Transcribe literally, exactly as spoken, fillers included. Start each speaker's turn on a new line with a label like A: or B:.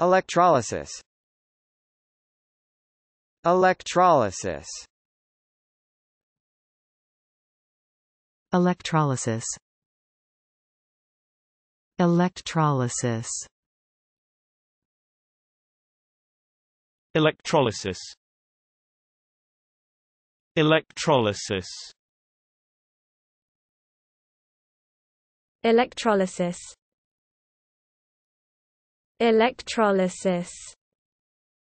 A: Electrolysis. Electrolysis.
B: Electrolysis. Electrolysis.
C: Electrolysis. Electrolysis.
D: Electrolysis. Electrolysis.